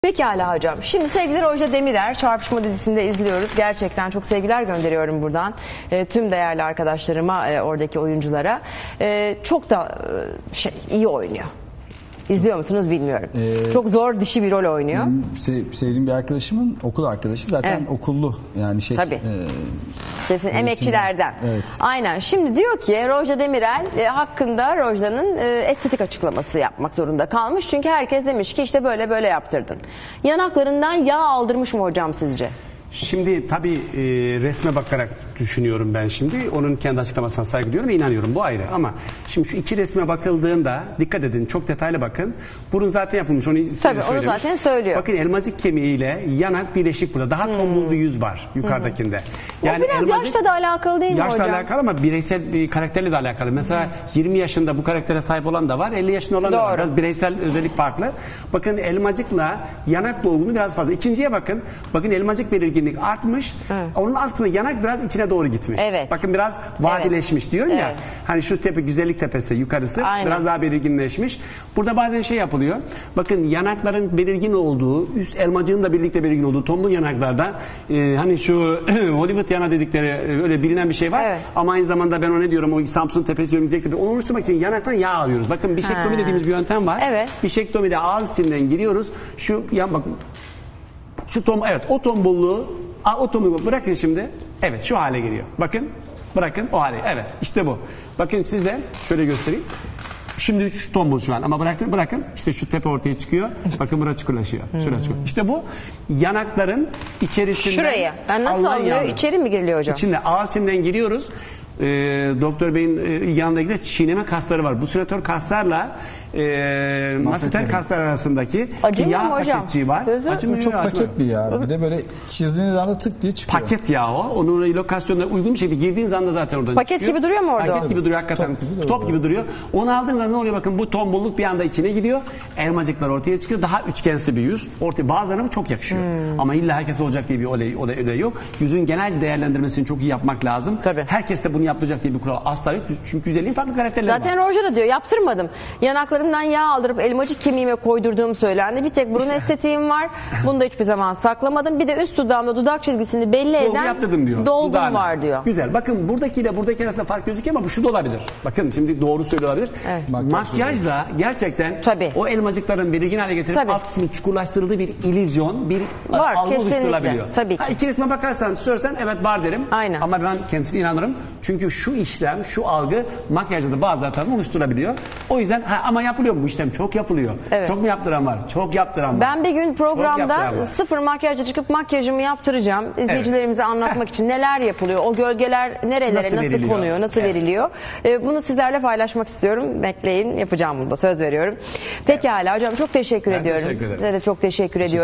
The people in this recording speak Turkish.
Pekala hocam. Şimdi sevgili Roja Demirer Çarpışma dizisinde izliyoruz. Gerçekten çok sevgiler gönderiyorum buradan. Tüm değerli arkadaşlarıma, oradaki oyunculara. Çok da iyi oynuyor. İzliyor musunuz bilmiyorum. Çok zor dişi bir rol oynuyor. Sevdiğim bir arkadaşımın okul arkadaşı zaten Evet. okullu yani şey. Tabii. Kesin emekçilerden. Evet. Aynen. Şimdi diyor ki Roja Demirel hakkında Roja'nın estetik açıklaması yapmak zorunda kalmış. Çünkü herkes demiş ki işte böyle böyle yaptırdın. Yanaklarından yağ aldırmış mı hocam sizce? Şimdi tabii resme bakarak düşünüyorum ben şimdi. Onun kendi açıklamasına saygı duyuyorum ve inanıyorum. Bu ayrı. Ama şimdi şu iki resme bakıldığında dikkat edin. Çok detaylı bakın. Burun zaten yapılmış. Onu tabii onu zaten söylüyor. Bakın elmacık kemiğiyle yanak birleşik burada. Daha tombul bir yüz var yukarıdakinde. Yani o biraz yaşla da alakalı değil mi hocam? Yaşla alakalı ama bireysel bir karakterle de alakalı. Mesela 20 yaşında bu karaktere sahip olan da var. 50 yaşında olan da var. Biraz bireysel özellik farklı. Bakın elmacıkla yanak dolgunluğu biraz fazla. İkinciye bakın. Bakın elmacık belirginlik artmış. Evet. Onun altında yanak biraz içine doğru gitmiş. Evet. Bakın biraz vadileşmiş diyorum ya. Evet. Hani şu tepe güzellik tepesi yukarısı Aynen. biraz daha belirginleşmiş. Burada bazen şey yapılıyor. Bakın yanakların belirgin olduğu, üst elmacığın da birlikte belirgin olduğu tombul yanaklarda hani şu Hollywood yana dedikleri öyle bilinen bir şey var. Evet. Ama aynı zamanda ben ona ne diyorum o Samsun tepesi diyorum direkt onu oluşturmak için yanaktan yağ alıyoruz. Bakın bişektomi dediğimiz bir yöntem var. Evet. Bişektomide ağız içinden giriyoruz. Şu ya bak şu evet o tombulluğu o tombulluğu bırakın şimdi. Evet şu hale geliyor. Bakın bırakın o hale. Evet işte bu. Bakın siz de şöyle göstereyim. Şimdi şu tombul şu an ama bırakın işte şu tepe ortaya çıkıyor. Bakın burası çukurlaşıyor. Şurası çıkıyor. İşte bu yanakların içerisinden. Şuraya. Ben nasıl alıyor? İçeri mi giriliyor hocam? İçinde ağız içinden giriyoruz. Doktor Bey'in yanındaki çiğneme kasları var. Bu süratör kaslarla masseter kaslar arasındaki yağ paketçiği var. Acımıyor, çok paket bir yağ. Bir de böyle çizdiğiniz anda tık diye çıkıyor. Paket yağı o. Onun lokasyonuna uygun bir şekilde girdiğiniz anda zaten oradan paket çıkıyor. Paket gibi duruyor mu orada? Paket gibi duruyor hakikaten. Top gibi duruyor. Onu aldığınızda ne oluyor? Bakın bu tombulluk bir anda içine gidiyor. Elmacıklar ortaya çıkıyor. Daha üçgensi bir yüz. Bazılarına bu çok yakışıyor. Ama illa herkes olacak diye bir olay yok. Yüzün genel değerlendirmesini çok iyi yapmak lazım. Tabii. Herkes de bunu yapacak diye bir kural asla yok. Çünkü güzelliğin farklı karakterleri var. Zaten Roja da diyor yaptırmadım. Yanaklarımdan yağ aldırıp elmacık kemiğime koydurduğum söylendi. Bir tek burun estetiğim var. Bunu da hiçbir zaman saklamadım. Bir de üst dudağımda dudak çizgisini belli eden diyor. dolgum var diyor. Güzel. Bakın buradakiyle buradaki arasında fark gözüküyor ama bu şu da olabilir. Bakın şimdi doğru söylüyor olabilir. Evet. Makyajla gerçekten o elmacıkların belirgin hale getirip alt kısmının çukurlaştırıldığı bir illüzyon, bir algı oluşturulabiliyor. Tabii ki. İki resme bakarsan sorsan evet var derim. Aynen. Ama ben kendisine inanırım. Çünkü şu işlem, şu algı makyajda da bazı hatalarını oluşturabiliyor. O yüzden ama yapılıyor mu bu işlem? Çok yapılıyor. Evet. Çok mu yaptıran var? Çok yaptıran var. Ben bir gün programda sıfır makyajla çıkıp makyajımı yaptıracağım. İzleyicilerimize anlatmak için neler yapılıyor? O gölgeler nerelere nasıl konuyor? Nasıl veriliyor? Bunu sizlerle paylaşmak istiyorum. Bekleyin. Yapacağım bunu da. Söz veriyorum. Pekala hocam çok teşekkür ediyorum. Teşekkür ederim. Size de çok teşekkür ediyorum.